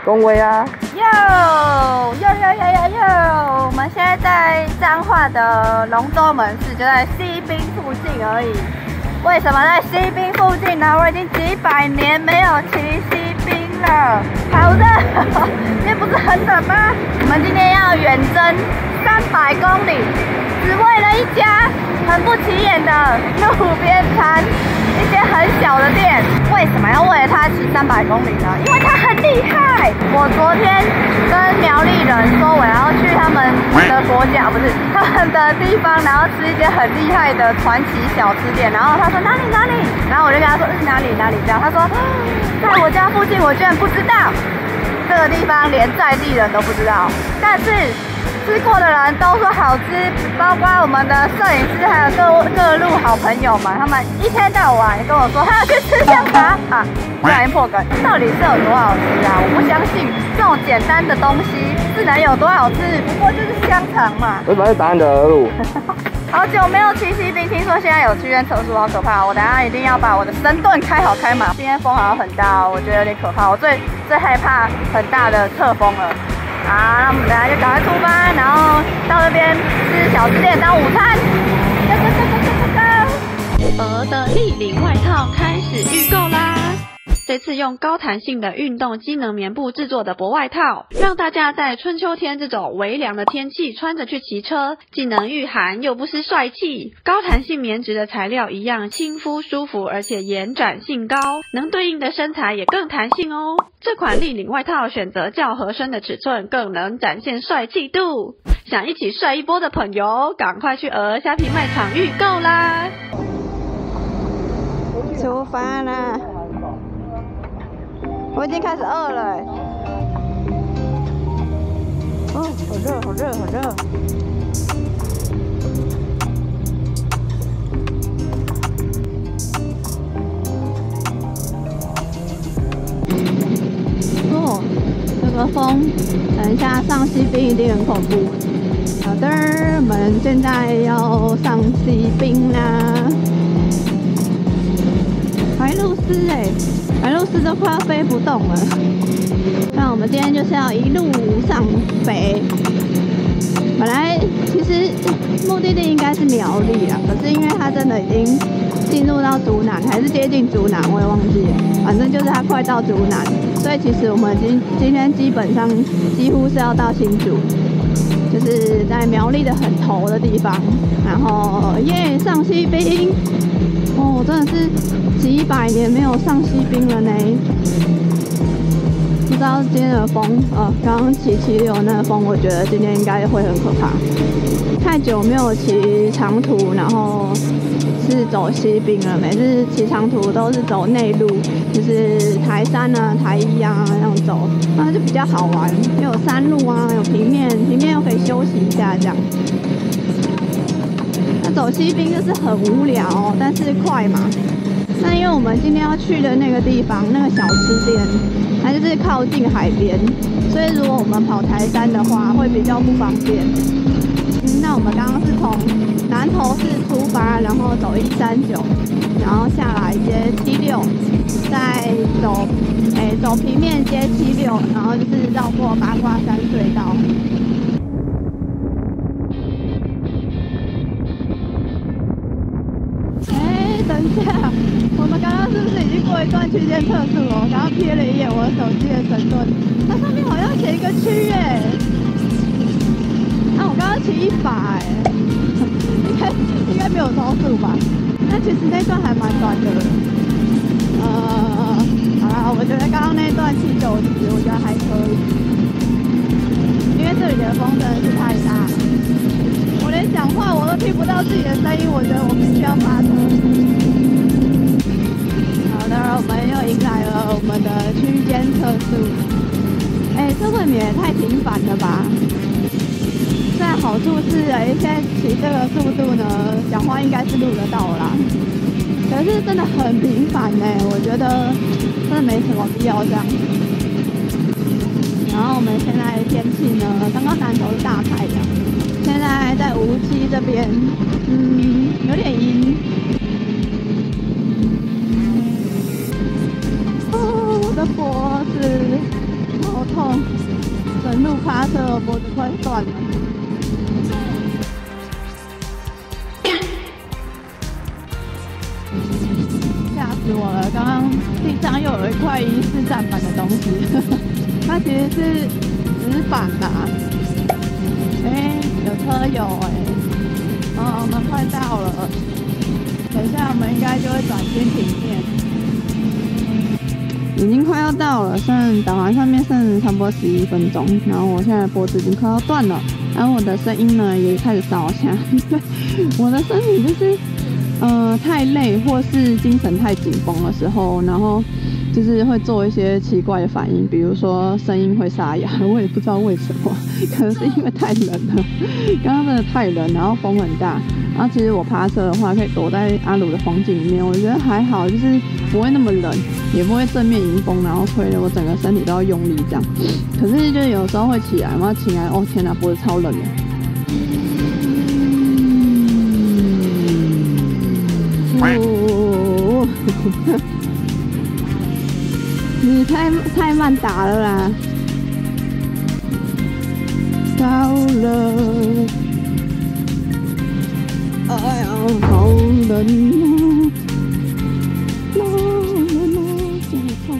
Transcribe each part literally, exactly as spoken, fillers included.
恭维啊！ 哟哟哟哟哟哟！我们现在在彰化的龙舟门市，就在西滨附近而已。为什么在西滨附近呢？我已经几百年没有骑西滨了，好热！今天不是很冷吗？我们今天要远征三百公里，只为了一家很不起眼的路边摊。 一些很小的店，为什么要为了它骑三百公里呢？因为它很厉害。我昨天跟苗栗人说我要去他们的国家，不是他们的地方，然后吃一些很厉害的传奇小吃店。然后他说哪里哪里，然后我就跟他说是哪里哪里这样。他说在我家附近，我居然不知道。这个地方连在地人都不知道，但是。 吃过的人都说好吃，包括我们的摄影师还有各各路好朋友们，他们一天到晚跟我说他要去吃香肠啊，不小心破梗，到底是有多好吃啊？我不相信这种简单的东西是能有多好吃，不过就是香肠嘛。 为什么是打你的额路？ 好久没有骑西滨，听说现在有剧院测速，好可怕！我等下一定要把我的身段开好开满。今天风好像很大哦，我觉得有点可怕。我最最害怕很大的侧风了。 好，那我们等下就赶快出发，然后到那边吃小吃店当午餐。Go go go go go go！ 鹅的立领外套开始预购啦！这次用高弹性的运动机能棉布制作的薄外套，让大家在春秋天这种微凉的天气穿着去骑车，既能御寒又不失帅气。高弹性棉质的材料一样亲肤舒服，而且延展性高，能对应的身材也更弹性哦。这款立领外套选择较合身的尺寸，更能展现帅气度。想一起帅一波的朋友，赶快去鹅虾皮卖场预购啦！ 出发啦！ 我已经开始饿了哎！哦，好热，好热，好热！哦，这个风，等一下上西滨一定很恐怖。好的，我们现在要上西滨啦。白鹭鸶哎！ 白鹭鸶都快要飞不动了，那我们今天就是要一路上北。本来其实目的地应该是苗栗啦，可是因为它真的已经进入到竹南，还是接近竹南，我也忘记了。反正就是它快到竹南，所以其实我们今今天基本上几乎是要到新竹，就是在苗栗的很头的地方。然后耶，上西滨。 哦，真的是几百年没有上西滨了呢。不知道今天的风，呃，刚刚骑骑流那个风，我觉得今天应该会很可怕。太久没有骑长途，然后是走西滨了。每次骑长途都是走内陆，就是台山啊、台一啊那样走，那就比较好玩，又有山路啊，有平面，平面又可以休息一下这样。 走西滨就是很无聊，但是快嘛。那因为我们今天要去的那个地方，那个小吃店，它就是靠近海边，所以如果我们跑台山的话，会比较不方便。嗯，那我们刚刚是从南投市出发，然后走一三九，然后下来接七六，再走，哎、欸，走平面接七六，然后就是绕过八卦山隧道。 等一下，我们刚刚是不是已经过一段区间测速了？我刚刚瞥了一眼我手机的神盾，它上面好像写一个区哎。啊，我刚刚骑一百哎，应该应该没有超速吧？那其实那段还蛮短的。呃，好啦，我觉得刚刚那段七九十，我觉得还可以，因为这里的风真的是太大了。 我连讲话我都听不到自己的声音，我觉得我必须要发车。好的，我们又迎来了我们的区间测速。哎、欸，这未免也太频繁了吧？虽然好处是，哎、欸，现在骑这个速度呢，讲话应该是录得到啦。可是真的很频繁呢、欸，我觉得真的没什么必要这样。然后我们现在的天气呢，刚刚南投是大太阳。 现在在无锡这边，嗯，有点阴。哦，我的脖子好痛趴车，我脖子快断了。吓死我了！刚刚地上又有一块疑似站板的东西，它其实是纸板啦。哎、欸，有车友哎、欸，哦，我们快到了，等一下我们应该就会转先停面。已经快要到了，剩导航上面剩差不多十一分钟，然后我现在脖子已经快要断了，然后我的声音呢也开始烧下，我的身体就是呃太累或是精神太紧绷的时候，然后就是会做一些奇怪的反应，比如说声音会沙哑，我也不知道为什么，可能是因为太冷了，刚刚真的太冷，然后风很大，然后其实我趴车的话可以躲在阿鲁的风景里面，我觉得还好，就是不会那么冷，也不会正面迎风，然后吹得我整个身体都要用力这样。可是就是有时候会起来，然后起来，哦天哪，脖子超冷的。哦，你太太慢打了啦！到了，哎呀，好冷啊！啦啦啦，真痛！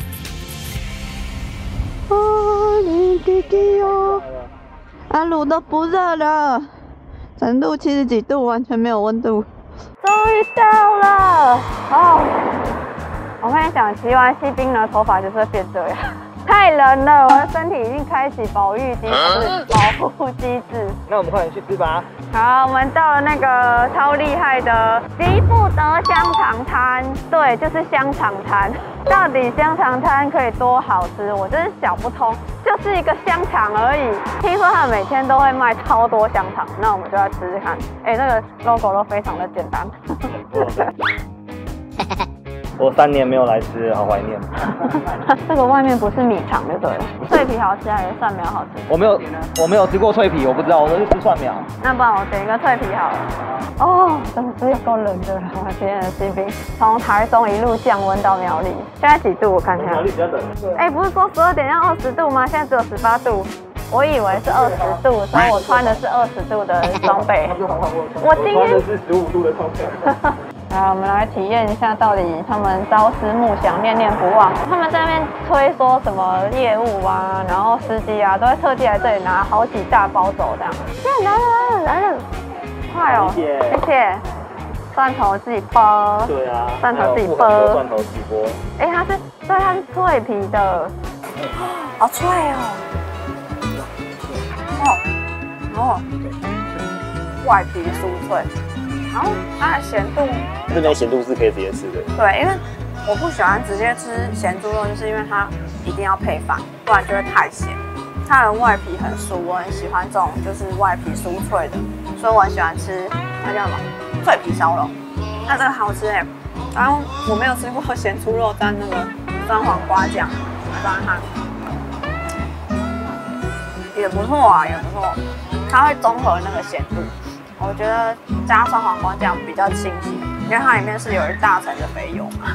啊，你弟弟哦，阿鲁都不热了，成度七十几度，完全没有温度。终于到了哦！我跟你讲，骑完西滨呢，头发就是会变这样，太冷了，我的身体已经开启保育机制、保护机制。 那我们快点去吃吧。 好，我们到了那个超厉害的吉布德香肠摊，对，就是香肠摊。到底香肠摊可以多好吃？我真是想不通，就是一个香肠而已。听说他们每天都会卖超多香肠，那我们就来吃吃看。哎、欸，那个 logo 都非常的简单。 我三年没有来吃，好怀念。 这个外面不是米肠就对了，脆皮好吃还是蒜苗好吃？ 我没有，我没有吃过脆皮，我不知道，我都是吃蒜苗。 那不然我点一个脆皮好了。哦，真的是有够冷的了，我今天的西滨从台中一路降温到苗栗，现在几度？我看一下。 苗栗比较冷。 哎、欸，不是说十二点要二十度吗？现在只有十八度。我以为是二十度，所以我穿的是二十度的装备。我今天穿的是十五度的装备。 好，我们来体验一下，到底他们朝思暮想、念念不忘。他们在那边推说什么业务啊，然后司机啊，都会特地来这里拿好几大包走这样。现在来了来了来了，快哦！谢谢。谢谢。蒜头自己剥。对啊。蒜头自己剥。 蒜头自己剥。 哎、欸，它是，对，它是脆皮的，好脆哦。哦哦，外皮酥脆。然后它的咸度， 这边咸度是可以直接吃的。 对，因为我不喜欢直接吃咸猪肉，就是因为它一定要配饭，不然就会太咸。它的外皮很酥，我很喜欢这种就是外皮酥脆的，所以我很喜欢吃那叫什么脆皮烧肉。那这个好吃哎、欸，然后我没有吃过咸猪肉蘸那个酸黄瓜酱，来尝尝看，也不错啊，也不错，它会中和那个咸度。我觉得加酸黄瓜酱比较清晰，因为它里面是有一大层的肥油嘛。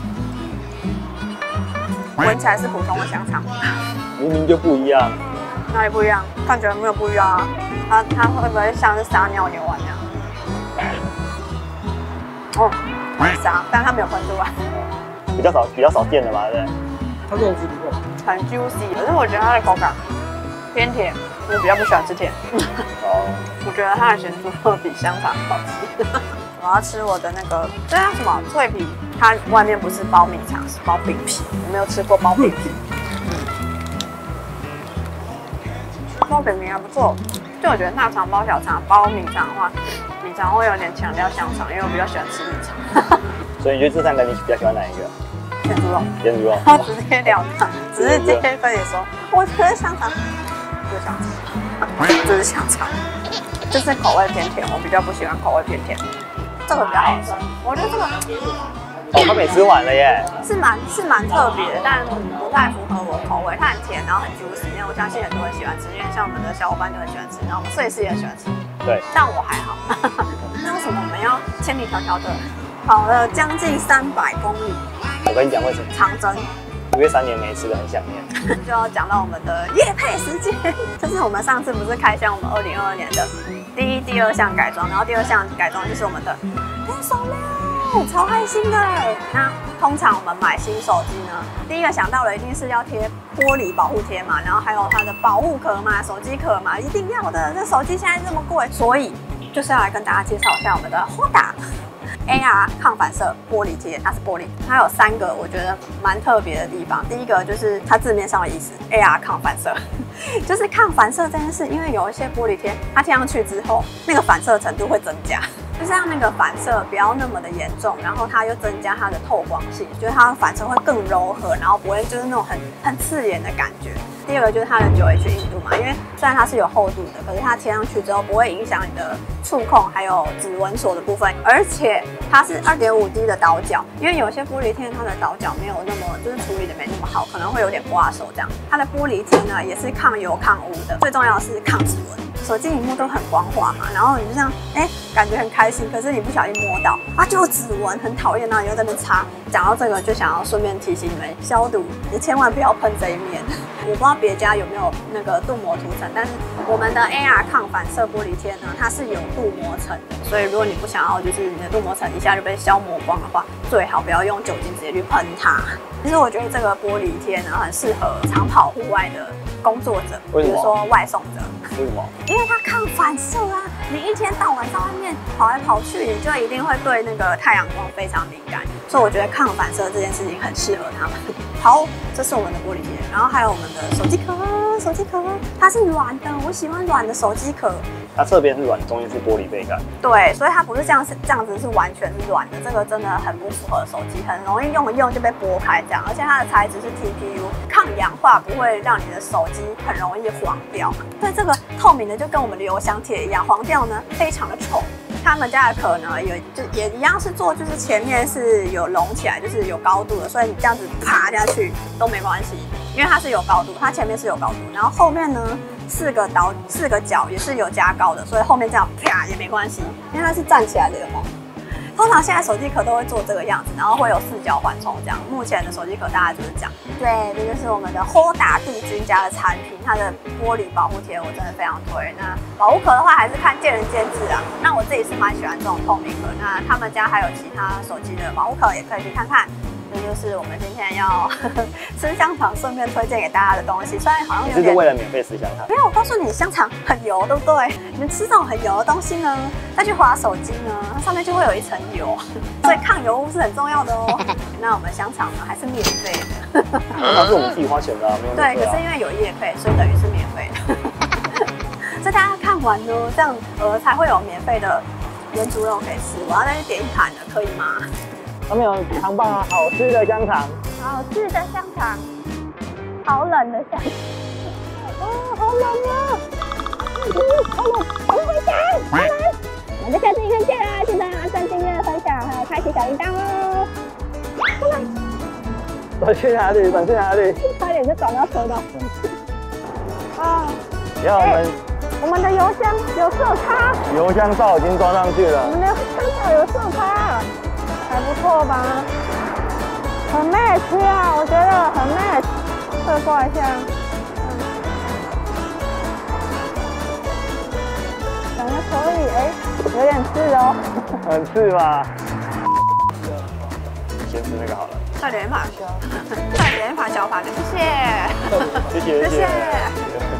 闻起来是普通的香肠， 明明就不一样。 哪里不一样？看起来没有不一样啊。它它会不会像是撒尿牛丸那样？哦，很撒，但它没有喷出来。 比较少比较少见的嘛，对不对？它肉质不错， 很 juicy， 可是我觉得它的口感偏甜，我比较不喜欢吃甜。哦。我觉得它的咸猪肉比香肠好吃。我要吃我的那个，这叫什么脆皮？它外面不是包米肠，是包饼皮。我没有吃过包饼皮。包饼皮还不错，就我觉得大肠包小肠，包米肠的话，米肠会有点强调香肠，因为我比较喜欢吃米肠。 所以你觉得这三个你比较喜欢哪一个？ 咸猪肉。 咸猪肉。 他直截了当，只是今天跟你说，我觉得香肠，这是香肠，这是香肠。就是口味偏甜，我比较不喜欢口味偏甜。这个比较好吃，我觉得这个哦，他没吃完了耶。 是蛮是蛮特别的，但不太符合我的口味。它很甜，然后很 juicy， 因为我相信很多人喜欢吃，因为像我们的小伙伴就很喜欢吃，然后我们摄影师也很喜欢吃。 对， 但我还好。那为什么我们要千里迢迢的跑了将近三百公里？ 我跟你讲为什么？ 长征。 因约三年没吃的，很想念。 就要讲到我们的业配时间，就是我们上次不是开箱我们二零二二年的第一、第二项改装，然后第二项改装就是我们的变手料，超开心的。那通常我们买新手机呢，第一个想到的一定是要贴玻璃保护贴嘛，然后还有它的保护壳嘛、手机壳嘛，一定要的。这手机现在这么贵，所以就是要来跟大家介绍一下我们的Hoda A R 抗反射玻璃贴，它是玻璃，它有三个我觉得蛮特别的地方。第一个就是它字面上的意思 ，A R 抗反射，就是抗反射这件事，因为有一些玻璃贴，它贴上去之后，那个反射程度会增加，就是让那个反射不要那么的严重，然后它又增加它的透光性，就是它的反射会更柔和，然后不会就是那种很很刺眼的感觉。第二个就是它的九 H 硬度嘛，因为虽然它是有厚度的，可是它贴上去之后不会影响你的触控还有指纹锁的部分，而且它是 二点五 D 的倒角，因为有些玻璃贴它的倒角没有那么就是处理的没那么好，可能会有点刮手这样。它的玻璃贴呢也是抗油抗污的，最重要的是抗指纹。手机屏幕都很光滑嘛，然后你就这样哎、欸、感觉很开心，可是你不小心摸到啊就有指纹，很讨厌，然后你又在那边擦。讲到这个就想要顺便提醒你们消毒，你千万不要喷这一面。我不知道别家有没有那个镀膜涂层，但是我们的 A R 抗反射玻璃贴呢，它是有镀膜层的，所以如果你不想要就是你的镀膜层一下就被消磨光的话，最好不要用酒精直接去喷它。其实我觉得这个玻璃贴呢，很适合长跑户外的工作者，比如说外送者。 为什么？ 因为它抗反射啊！你一天到晚在外面跑来跑去，你就一定会对那个太阳光非常敏感，所以我觉得抗反射这件事情很适合他们。好，这是我们的玻璃贴，然后还有我们的手机壳，手机壳它是软的，我喜欢软的手机壳。 它侧边是软，中间是玻璃背盖。 对，所以它不是这样，是这样子是完全是软的，这个真的很不符合手机，很容易用一用就被剥开这样，而且它的材质是 T P U， 抗氧化，不会让你的手机很容易黄掉。对，这个透明的就跟我们的邮箱贴一样，黄掉呢非常的丑。他们家的壳呢，有就也一样是做，就是前面是有隆起来，就是有高度的，所以你这样子爬下去都没关系，因为它是有高度，它前面是有高度，然后后面呢四个倒四个角也是有加高的，所以后面这样啪也没关系，因为它是站起来的，有没有？通常现在手机壳都会做这个样子，然后会有四角缓冲这样。目前的手机壳大概就是这样。对，这就是我们的 Hoda 帝君家的产品，它的玻璃保护贴我真的非常推。那保护壳的话还是看见仁见智啊。那我自己是蛮喜欢这种透明壳，那他们家还有其他手机的保护壳也可以去看看。这就是我们今天要吃香肠顺便推荐给大家的东西，虽然好像有点， 这是为了免费吃香肠。 没有，我告诉你，香肠很油，对不对？你们吃这种很油的东西呢，再去滑手机呢，它上面就会有一层油，所以抗油污是很重要的哦。那我们香肠呢还是免费的， 那是我们自己花钱的啊，没有免费啊。 对，可是因为有业配，所以等于是免费的。所以大家看完呢，这样呃才会有免费的原猪肉可以吃。我要再去点一盘了，可以吗？ 上面有糖棒啊，好吃的香肠， 好吃的香肠，好冷的香肠，哦，好冷啊！嗯，好冷，我们回家，拜拜。我们下次影片见啦！记得按赞、订阅、分享，还有开启小铃铛哦。拜拜。 转去哪里？转去哪里？ 差点就转到车道。啊！ 然后我们我们的邮箱有色差， 邮箱罩已经装上去了。 我们的邮箱罩有色差。还不错吧，很 match 啊，我觉得很 match， 测过一下，嗯，感觉可以，哎、欸，有点刺哦， 很刺吧？先吃那个好了。 快点一盘，快点一盘小盘的，谢谢， 谢谢， 谢谢。